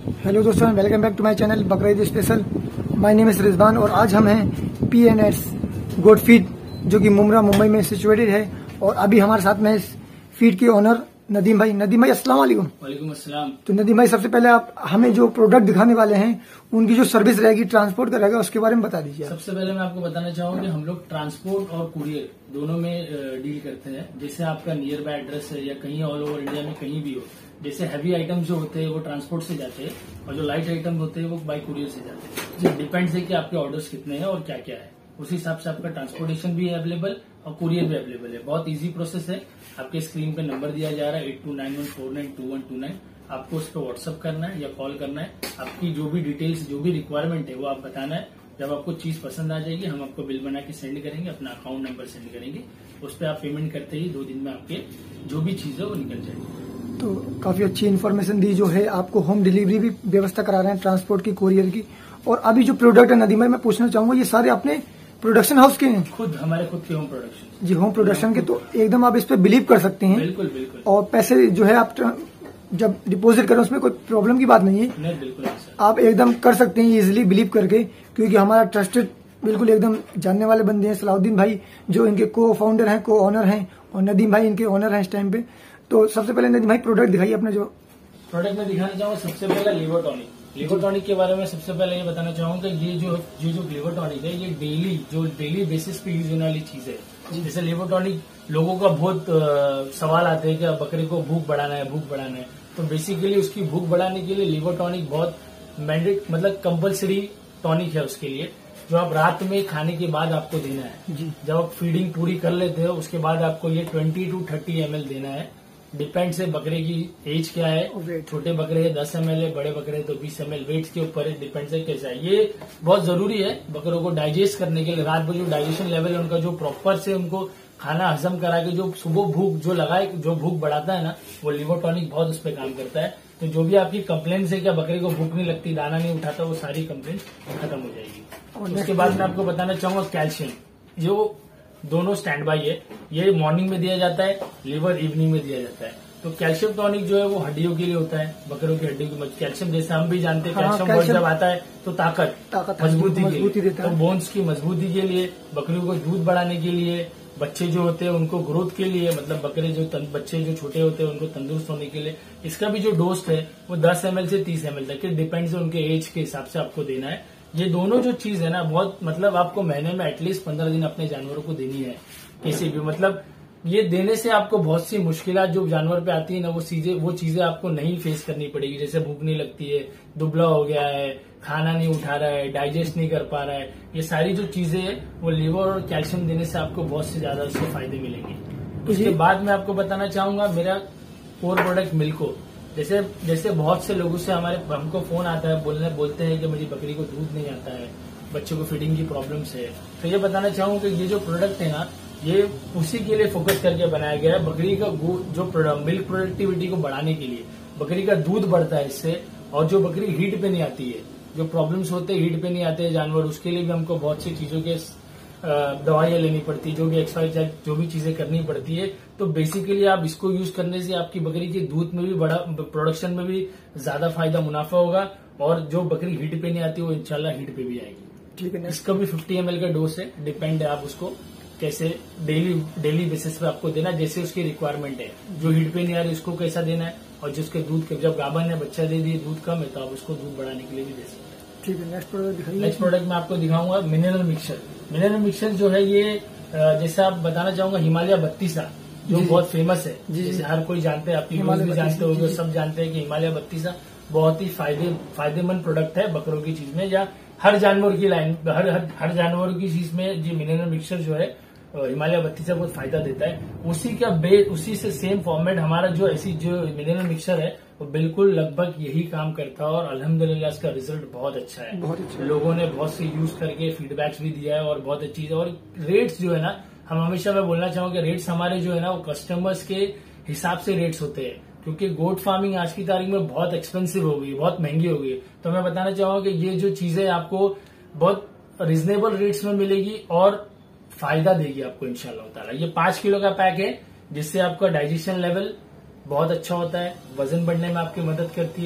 Hello दोस्तों, welcome back to my channel Bakrid special. My name is Rizwan और आज हम हैं PNS गोट फीड जो कि मुमरा मुंबई में सिचुएटेड है। और अभी हमारे साथ में फीड के ओनर नदीम भाई। नदीम भाई अस्सलाम वालेकुम। वालेकुम अस्सलाम। तो नदीम भाई, सबसे पहले आप हमें जो प्रोडक्ट दिखाने वाले हैं उनकी जो सर्विस रहेगी, ट्रांसपोर्ट का रहेगा, उसके बारे में बता दीजिए। सबसे पहले मैं आपको बताना चाहूंगा कि हम लोग ट्रांसपोर्ट और कुरियर दोनों में डील करते हैं। जैसे आपका नियर बाय एड्रेस है या कहीं ऑल ओवर इंडिया में कहीं भी हो, जैसे हैवी आइटम जो होते हैं वो ट्रांसपोर्ट से जाते हैं और जो लाइट आइटम होते हैं वो बाय कुरियर से जाते हैं। डिपेंड्स है कि आपके ऑर्डर्स कितने हैं और क्या क्या है, उस हिसाब से आपका ट्रांसपोर्टेशन भी अवेलेबल और कुरियर भी अवेलेबल है। बहुत इजी प्रोसेस है। आपके स्क्रीन पे नंबर दिया जा रहा है 8291492129। आपको उस पर व्हाट्सअप करना है या कॉल करना है। आपकी जो भी डिटेल्स, जो भी रिक्वायरमेंट है वो आप बताना है। जब आपको चीज पसंद आ जाएगी हम आपको बिल बना के सेंड करेंगे, अपना अकाउंट नंबर सेंड करेंगे। उस पर आप पेमेंट करते ही 2 दिन में आपके जो भी चीज है वो निकल जाएगी। तो काफी अच्छी इन्फॉर्मेशन दी जो है। आपको होम डिलीवरी भी व्यवस्था करा रहे हैं, ट्रांसपोर्ट की, कुरियर की। और अभी जो प्रोडक्ट है नदीम भाई, मैं पूछना चाहूंगा, ये सारे अपने प्रोडक्शन हाउस के हैं? हमारे खुद के होम प्रोडक्शन। जी, होम प्रोडक्शन के। तो एकदम आप इस पे बिलीव कर सकते हैं। बिल्कुल बिल्कुल। और पैसे जो है आप जब डिपॉजिट करें उसमें कोई प्रॉब्लम की बात नहीं है। नहीं, बिल्कुल नहीं सर। आप एकदम कर सकते हैं इजिली बिलीव करके, क्योंकि हमारा ट्रस्टेड बिल्कुल एकदम जानने वाले बंदे हैं। सलाउद्दीन भाई जो इनके को फाउंडर हैं, को ऑनर हैं, और नदीम भाई इनके ऑनर हैं इस टाइम पे। तो सबसे पहले नदीम भाई प्रोडक्ट दिखाइए अपना। जो प्रोडक्ट में दिखाना चाहूंगा सबसे पहले लिवर टॉनिक। लिवर टॉनिक के बारे में सबसे पहले ये बताना चाहूंगा, ये जो लिवर टॉनिक है ये डेली बेसिस पे यूज होने वाली चीज है। जैसे लिवर टॉनिक लोगों का बहुत सवाल आते हैं कि बकरे को भूख बढ़ाना है। तो बेसिकली उसकी भूख बढ़ाने के लिए लिवर टॉनिक बहुत मतलब कंपलसरी टॉनिक है उसके लिए, जो आप रात में खाने के बाद आपको देना है। जी। जब आप फीडिंग पूरी कर लेते हो उसके बाद आपको ये 20 to 30 ml देना है। डिपेंड्स है बकरे की एज क्या है। छोटे बकरे है 10 ml है, बड़े बकरे तो 20 ml। वेट के ऊपर है, डिपेंड्स है कैसा है। ये बहुत जरूरी है बकरों को डाइजेस्ट करने के लिए। रात में जो डाइजेशन लेवल है उनका, जो प्रॉपर से उनको खाना हजम करा के जो सुबह भूख जो लगाए, जो भूख बढ़ाता है ना, वो लिवर टॉनिक बहुत उस पर काम करता है। तो जो भी आपकी कंप्लेंट्स है कि बकरे को भूख नहीं लगती, दाना नहीं उठाता, वो सारी कंप्लेंट खत्म हो जाएगी। उसके बाद मैं आपको बताना चाहूंगा कैल्शियम, जो दोनों स्टैंड बाई है। ये मॉर्निंग में दिया जाता है, लिवर इवनिंग में दिया जाता है। तो कैल्शियम टॉनिक जो है वो हड्डियों के लिए होता है, बकरों की हड्डियों की कैल्शियम, जैसे हम भी जानते हैं कैल्शियम वर्ड जब आता है तो ताकत मजबूती देता है। तो बोन्स की मजबूती के लिए, बकरियों को दूध बढ़ाने के लिए, बच्चे जो होते हैं उनको ग्रोथ के लिए, मतलब बकरे बच्चे जो छोटे होते हैं उनको तंदुरुस्त होने के लिए, इसका भी जो डोज है वो 10 ml से 30 ml तक के डिपेंड्स है, उनके एज के हिसाब से आपको देना है। ये दोनों जो चीज है ना, बहुत मतलब आपको महीने में एटलीस्ट 15 दिन अपने जानवरों को देनी है किसी भी। मतलब ये देने से आपको बहुत सी मुश्किलात जो जानवर पे आती है ना, वो चीजें आपको नहीं फेस करनी पड़ेगी। जैसे भूख नहीं लगती है, दुबला हो गया है, खाना नहीं उठा रहा है, डाइजेस्ट नहीं कर पा रहा है, ये सारी जो चीजें है वो लिवर और कैल्शियम देने से आपको बहुत से ज्यादा उसके फायदे मिलेंगे। उसके बाद मैं आपको बताना चाहूंगा मेरा कोर प्रोडक्ट मिल्को। जैसे बहुत से लोगों से हमको फोन आता है, बोलते हैं कि मेरी बकरी को दूध नहीं आता है, बच्चों को फीडिंग की प्रॉब्लम्स है। तो ये बताना चाहूंगा कि ये जो प्रोडक्ट है ना, ये उसी के लिए फोकस करके बनाया गया है। बकरी का जो मिल्क प्रोडक्टिविटी को बढ़ाने के लिए, बकरी का दूध बढ़ता है इससे। और जो बकरी हीट पे नहीं आती है, जो प्रॉब्लम्स होते हैं हीट पे नहीं आते हैं जानवर, उसके लिए भी हमको बहुत सी चीजों के दवाइयां लेनी पड़ती है, जो भी एक्सरसाइज जो भी चीजें करनी पड़ती है। तो बेसिकली आप इसको यूज करने से आपकी बकरी के दूध में भी बड़ा, प्रोडक्शन में भी ज्यादा फायदा मुनाफा होगा। और जो बकरी हीट पे नहीं आती वो इंशाल्लाह हीट पे भी आएगी। ठीक है। इसका भी 50 ml का डोज है। डिपेंड है आप उसको कैसे डेली बेसिस पे आपको देना, जैसे उसकी रिक्वायरमेंट है। जो हीट पे नहीं आ रही उसको कैसा देना है, और जिसके दूध के जब गाभन है, बच्चा दे दिए, दूध कम है, तो आप उसको दूध बढ़ाने के लिए भी दे सकते हैं। ठीक है। नेक्स्ट प्रोडक्ट दिखाइए। नेक्स्ट प्रोडक्ट मैं आपको दिखाऊंगा मिनरल मिक्सचर। मिनरल मिक्सचर जो है ये जैसे आप बताना चाहूंगा हिमालय 32 जो बहुत फेमस है। जैसे हर कोई जानते हैं, आपकी न्यूज भी जानते होंगे, सब जानते हैं कि हिमालय 32 बहुत ही फायदेमंद प्रोडक्ट है बकरों की चीज में, या हर जानवर की लाइन, हर जानवर की चीज में ये मिनरल मिक्सचर जो है हिमालय 32 बहुत फायदा देता है। उसी से सेम फॉर्मेट हमारा जो मिनरल मिक्सचर है वो बिल्कुल लगभग यही काम करता है। और अल्हम्दुलिल्लाह इसका रिजल्ट बहुत अच्छा है। बहुत अच्छा। लोगों ने बहुत से यूज करके फीडबैक्स भी दिया है और बहुत अच्छी है। और रेट्स जो है ना, हम हमेशा मैं बोलना चाहूंगा रेट्स हमारे जो है ना वो कस्टमर्स के हिसाब से रेट्स होते हैं, क्योंकि गोट फार्मिंग आज की तारीख में बहुत एक्सपेंसिव हो गई, बहुत महंगी हो गई। तो मैं बताना चाहूंगा कि ये जो चीजें आपको बहुत रिजनेबल रेट्स में मिलेगी और फायदा देगी आपको इंशाल्लाह ताला। ये 5 किलो का पैक है, जिससे आपका डाइजेशन लेवल बहुत अच्छा होता है, वजन बढ़ने में आपकी मदद करती है,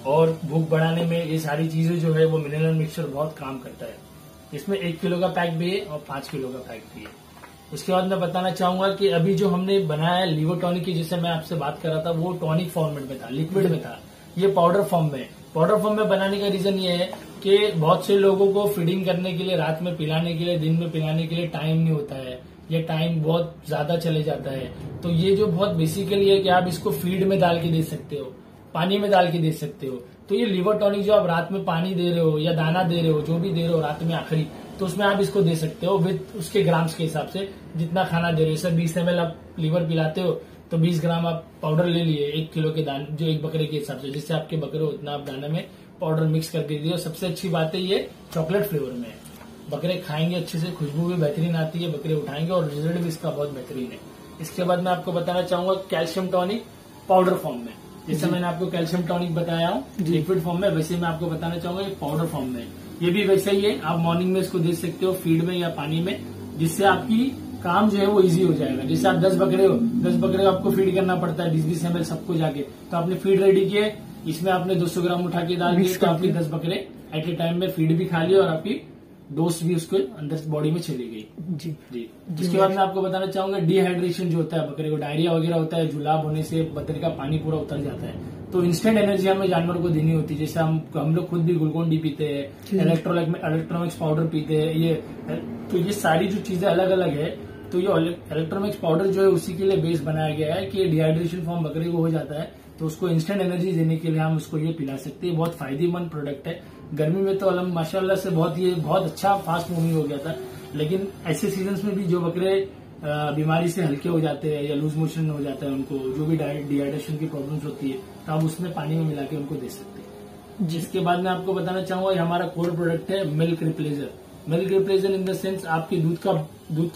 और भूख बढ़ाने में ये सारी चीजें जो है वो मिनरल मिक्सचर बहुत काम करता है। इसमें 1 किलो का पैक भी है और 5 किलो का पैक भी है। उसके बाद मैं बताना चाहूंगा कि अभी जो हमने बनाया लीवर टॉनिक की, जिससे मैं आपसे बात कर रहा था, वो टॉनिक फॉर्मेट में था, लिक्विड में था। ये पाउडर फॉर्म में। पाउडर फॉर्म में बनाने का रीजन ये है कि बहुत से लोगों को फीडिंग करने के लिए, रात में पिलाने के लिए, दिन में पिलाने के लिए टाइम नहीं होता है, ये टाइम बहुत ज्यादा चले जाता है। तो ये जो बहुत बेसिकली है कि आप इसको फीड में डाल के दे सकते हो, पानी में डाल के दे सकते हो। तो ये लीवर टॉनिक जो आप रात में पानी दे रहे हो या दाना दे रहे हो, जो भी दे रहे हो रात में आखिरी, तो उसमें आप इसको दे सकते हो विद उसके ग्राम्स के हिसाब से, जितना खाना दे रहे हो। सर 20 ml आप लीवर पिलाते हो तो 20 ग्राम आप पाउडर ले लिए 1 किलो के दाने, जो एक बकरे के हिसाब से, जिससे आपके बकरे हो उतना आप दाने में पाउडर मिक्स करके दिए। सबसे अच्छी बात है ये चॉकलेट फ्लेवर में है। बकरे खाएंगे अच्छे से, खुशबू भी बेहतरीन आती है, बकरे उठाएंगे और रिजल्ट भी इसका बहुत बेहतरीन है। इसके बाद मैं आपको बताना चाहूंगा कैल्शियम टॉनिक पाउडर फॉर्म में। जैसे मैंने आपको कैल्शियम टॉनिक बताया हूँ लिक्विड फॉर्म में, वैसे मैं आपको बताना चाहूंगा ये पाउडर फॉर्म में। ये भी वैसा ही है, आप मॉर्निंग में इसको दे सकते हो फीड में या पानी में, जिससे आपकी काम जो है वो इजी हो जाएगा। जैसे आप 10 बकरे हो, 10 बकरे को आपको फीड करना पड़ता है 20-20 ml सबको जाके, तो आपने फीड रेडी किए, इसमें आपने 200 ग्राम उठा के डाल दिए, तो आपकी 10 बकरे एट ए टाइम में फीड भी खा लिए और आपकी डोज भी उसके अंदर बॉडी में चली गई। जी जी। उसके बाद मैं आपको बताना चाहूंगा डिहाइड्रेशन जो होता है, बकरे को डायरिया वगैरह होता है, जुलाब होने से बकरे का पानी पूरा उतर जाता है, तो इंस्टेंट एनर्जी हमें जानवर को देनी होती है। जैसे हम लोग खुद भी ग्लूकोन डी पीते हैं, इलेक्ट्रोमिक्स पाउडर पीते हैं, ये तो ये सारी जो चीजें अलग अलग है। तो ये इलेक्ट्रोमिक्स पाउडर जो है उसी के लिए बेस बनाया गया है कि डिहाइड्रेशन फॉर्म बकरे को हो जाता है, तो उसको इंस्टेंट एनर्जी देने के लिए हम उसको ये पिला सकते हैं। बहुत फायदेमंद प्रोडक्ट है। गर्मी में तो माशाल्लाह से बहुत अच्छा फास्ट मूविंग हो गया था, लेकिन ऐसे सीजन्स में भी जो बकरे बीमारी से हल्के हो जाते हैं या लूज मोशन हो जाता है, उनको जो भी डिहाइड्रेशन की प्रॉब्लम्स होती है, तो आप उसमें पानी में मिला के उनको दे सकते हैं। जिसके बाद मैं आपको बताना चाहूंगा ये हमारा कोर प्रोडक्ट है milk replacer. Milk replacer in the sense आपके दूध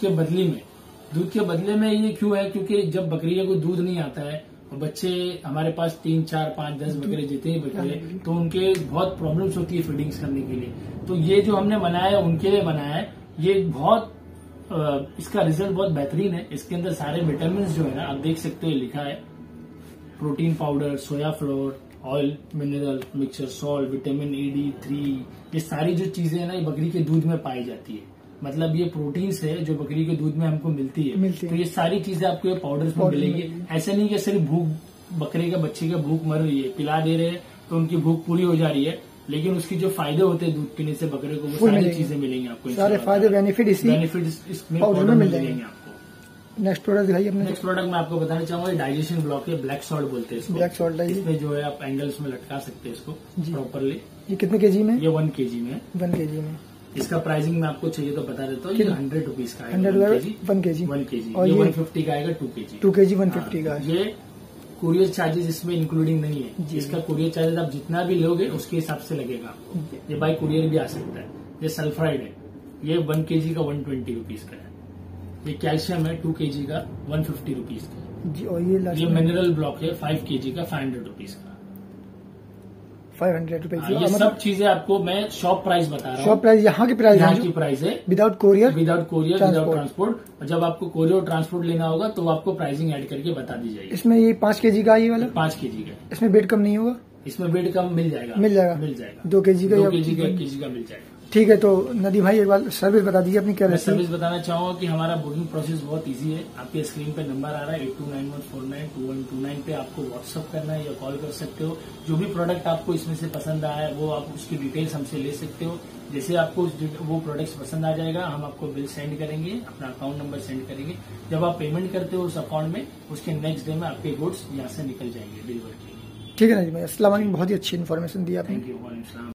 के बदले में ये क्यों है, क्योंकि जब बकरियों को दूध नहीं आता है और बच्चे हमारे पास 3, 4, 5, 10 बकरे जितने ही बकरे, तो उनके बहुत प्रॉब्लम्स होती है फीडिंग्स करने के लिए। तो ये जो हमने बनाया है उनके लिए बनाया है। ये बहुत इसका रिजल्ट बहुत बेहतरीन है। इसके अंदर सारे विटामिन जो है ना, आप देख सकते हो लिखा है protein powder, soya flour, oil, mineral mixture, salt, vitamin ED3, ये सारी जो चीजें है ना, ये बकरी के दूध में पाई जाती है। मतलब ये प्रोटीन्स है जो बकरी के दूध में हमको मिलती है। तो ये सारी चीजें आपको ये पाउडर्स में मिलेंगी। ऐसा नहीं कि सिर्फ बकरे का बच्चे का भूख मर रही है, पिला दे रहे हैं तो उनकी भूख पूरी हो जा रही है, लेकिन उसकी जो फायदे होते हैं दूध पीने से बकरे को, वो सारी चीजें मिलेंगी आपको। सारे फायदे बेनिफिट इसमें पाउडर में मिल जाएंगे आपको। नेक्स्ट प्रोडक्ट दिखाइए अपने। नेक्स्ट प्रोडक्ट मैं आपको बताना चाहूंगा डाइजेशन ब्लॉक है, ब्लैक सॉल्ट बोलते हैं इसको। ब्लैक सॉल्ट इसमें जो है आप एंगल्स में लटका सकते हैं इसको प्रॉपरली। ये कितने केजी में? ये 1 kg में। 1 kg में। इसका प्राइसिंग मैं आपको चाहिए तो बता देता हूँ। ये 100 रुपीज का है। 1 kg। और ये 150 का आएगा 2 kg। 2 kg 150 का। ये कुरियर चार्जेस इसमें इंक्लूडिंग नहीं है। इसका कुरियर चार्जेस आप जितना भी लोगे उसके हिसाब से लगेगा आपको। ये बाय कुरियर भी आ सकता है। ये सल्फराइड है, ये 1 kg का 120 रुपीज का है। ये कैल्शियम है 2 kg का 150 रुपीज का जी। और ये मिनरल ब्लॉक है 5 kg का 500 रुपीज का। 500 रुपए की। ये सब चीजें आपको मैं शॉप प्राइस बता रहा हूँ। शॉप प्राइस यहाँ की प्राइस है विदाउट कोरियर, विदाउट ट्रांसपोर्ट। और जब आपको कोरियर और ट्रांसपोर्ट लेना होगा तो आपको प्राइसिंग ऐड करके बता दी जाएगी। इसमें ये 5 kg का ये वाला 5 kg का। इसमें वेट कम नहीं होगा? इसमें वेट कम मिल जाएगा 2 kg का 2 kg का 1 kg का मिल जाएगा। ठीक है। तो नदी भाई एक बार सर्विस बता दीजिए अपनी। क्या सर्विस बताना चाहूंगा कि हमारा बुकिंग प्रोसेस बहुत इजी है। आपके स्क्रीन पे नंबर आ रहा है 8291492129 पे आपको व्हाट्सअप करना है या कॉल कर सकते हो। जो भी प्रोडक्ट आपको इसमें से पसंद आया है वो आप उसकी डिटेल्स हमसे ले सकते हो। जैसे आपको वो प्रोडक्ट्स पसंद आ जाएगा हम आपको बिल सेंड करेंगे, अपना अकाउंट नंबर सेंड करेंगे। जब आप पेमेंट करते हो उस अकाउंट में, उसके नेक्स्ट डे में आपके गुड्स यहाँ से निकल जाएंगे डिलीवर के लिए। ठीक है नदी भाई, अस्सलाम वालेकुम। बहुत ही अच्छी इन्फॉर्मेशन दी आपने। Thank you.